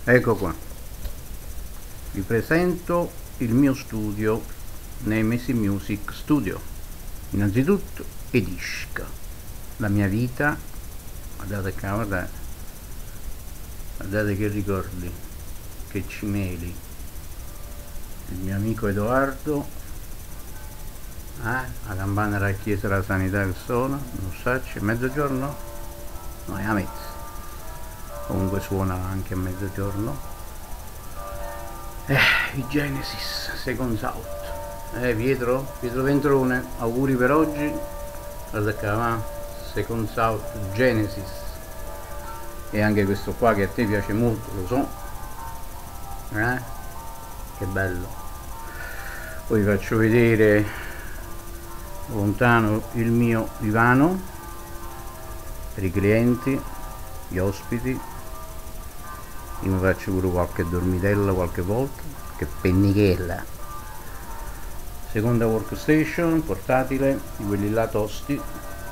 Ecco qua, vi presento il mio studio, Nemesis Music Studio. Innanzitutto Edishka, la mia vita, guardate qua, guardate che ricordi, che cimeli, il mio amico Edoardo, la campana della chiesa della sanità che suona, non so, c'è mezzogiorno? No, è a mezzo. Comunque suona anche a mezzogiorno. I Genesis Seconds Out. Pietro Ventrone, auguri per oggi. Guarda qua, va. Seconds Out Genesis. E anche questo qua che a te piace molto, lo so. Che bello. Poi vi faccio vedere lontano il mio divano per i clienti, gli ospiti. Io mi faccio pure qualche dormitella qualche volta, che pennichella. Seconda workstation portatile, di quelli là tosti.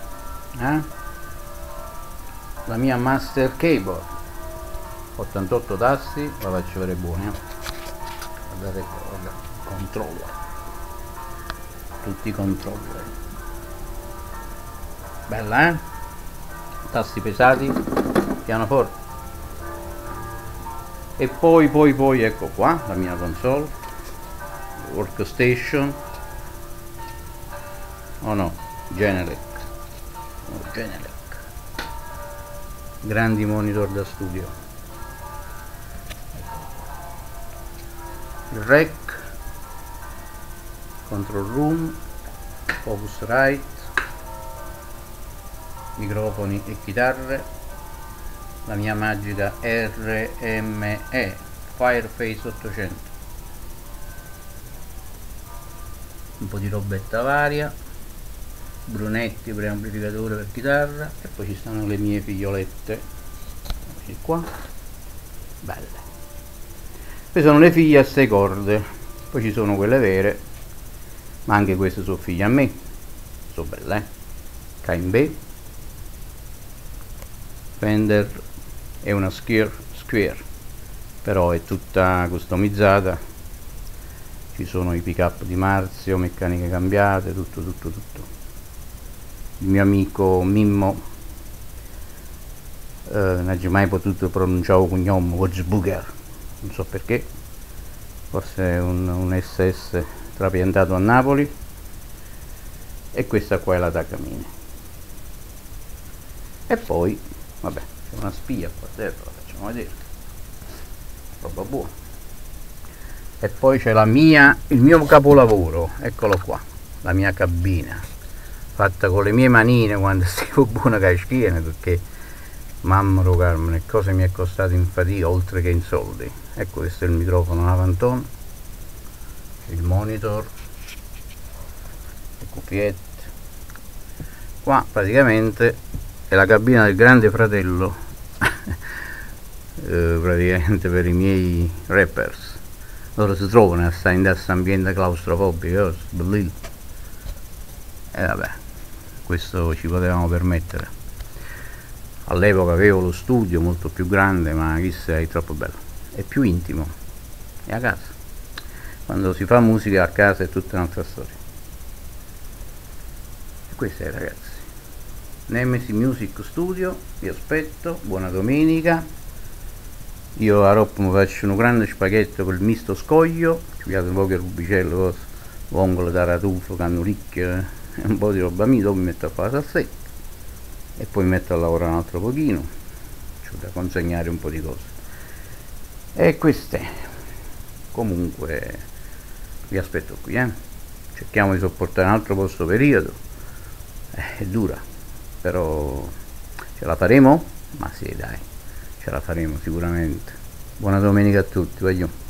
La mia master keyboard, 88 tasti, la faccio vedere buona. Guardate qua, guardate, controller, tutti i controller. Bella, tasti pesati, pianoforte. E poi ecco qua la mia console, workstation, Genelec, grandi monitor da studio, il rec, control room, Focusrite, microfoni e chitarre, la mia magica RME Fireface 800, un po' di robetta varia, brunetti per amplificatore per chitarra, e poi ci stanno le mie figliolette, eccoci qua, belle. Queste sono le figlie a 6 corde, poi ci sono quelle vere, ma anche queste sono figlie a me, sono belle, KMB, Fender è una Squier, però è tutta customizzata, ci sono i pick up di Marzio, meccaniche cambiate, tutto. Il mio amico Mimmo, non ha mai potuto pronunciare il cognome, Wozbuger, non so perché, forse è un SS trapiantato a Napoli. E questa qua è la Takamine. E poi vabbè, c'è una spia qua dentro, la facciamo vedere, roba buona. E poi c'è il mio capolavoro, eccolo qua, la mia cabina, fatta con le mie manine quando stavo buona che schiena, perché mamma Carmine, cosa mi è costato in fatica oltre che in soldi. Ecco, questo è il microfono Navanton, il monitor, le cuffiette. Qua praticamente è la cabina del grande fratello, praticamente per i miei rappers. Loro si trovano a stare in questo ambiente claustrofobico, bellissimo. E vabbè, questo ci potevamo permettere. All'epoca avevo lo studio molto più grande, ma chissà, è troppo bello, è più intimo, è a casa. Quando si fa musica a casa è tutta un'altra storia. E questo è, ragazzi, Nemesis Music Studio, vi aspetto, buona domenica. Io a Rop mi faccio un grande spaghetto col misto scoglio, ci piace un po' che rubicello, vongole, taratufo, cannulicchio e un po' di roba mia, dopo mi metto a fare la salsetta e poi mi metto a lavorare un altro pochino, c'ho da consegnare un po' di cose. E queste, comunque, vi aspetto qui, cerchiamo di sopportare un altro posto periodo, è dura, però ce la faremo? Ma sì, dai, ce la faremo sicuramente. Buona domenica a tutti, voglio.